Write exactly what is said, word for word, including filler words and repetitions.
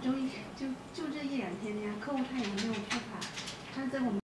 周一就就这一两天呀，客户他也没有复盘，他在我们。